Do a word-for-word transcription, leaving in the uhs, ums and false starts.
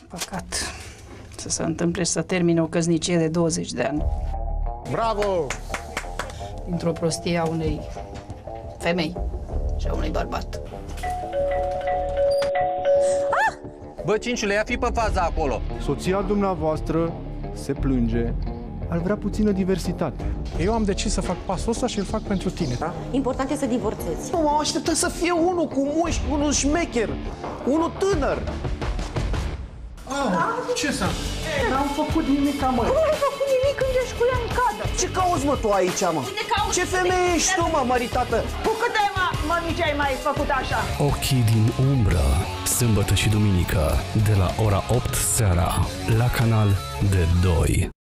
Păcat să se întâmple să termine o căsnicie de douăzeci de ani. Bravo! Dintr-o prostie a unei femei și a unui bărbat. Bă, Cinciule, ia fi pe faza acolo. Soția dumneavoastră se plânge, ar vrea puțină diversitate. Eu am decis să fac pasul ăsta și îl fac pentru tine. Da? Important e să divorțezi. Nu, m-am așteptat să fie unul cu mușchi, unul șmecher, unul tânăr. Oh, ce s-a? N-am făcut nimic, mă. Nu ai făcut nimic când ești cu ea în cadă. Ce cauți, mă, tu aici, mă? Ce femeie ești tu, mă, măritată? Cu câte mă, mămici ai mai făcut așa? Ochii din umbră, sâmbătă și duminică, de la ora opt seara, la Canal D doi.